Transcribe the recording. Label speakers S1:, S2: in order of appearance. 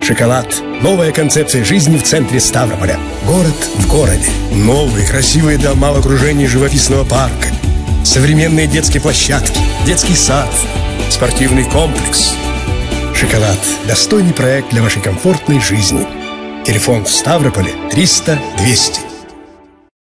S1: Шоколад. Новая концепция жизни в центре Ставрополя. Город в городе. Новые красивые дома в окружении живописного парка. Современные детские площадки. Детский сад. Спортивный комплекс. Шоколад. Достойный проект для вашей комфортной жизни. Телефон в Ставрополе 300 200.